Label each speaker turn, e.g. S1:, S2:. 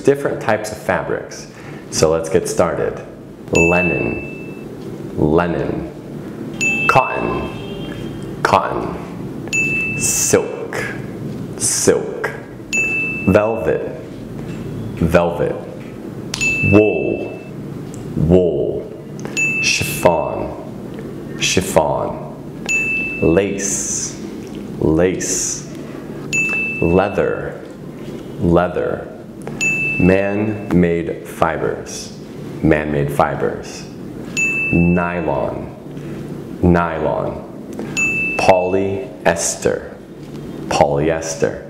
S1: different types of fabrics. So let's get started. Linen, linen. Cotton, cotton. Silk, silk. Velvet, velvet. Wool, wool. Chiffon, chiffon. Lace, lace. Leather, leather. Man-made fibers, man-made fibers. Nylon, nylon. Polyester, polyester.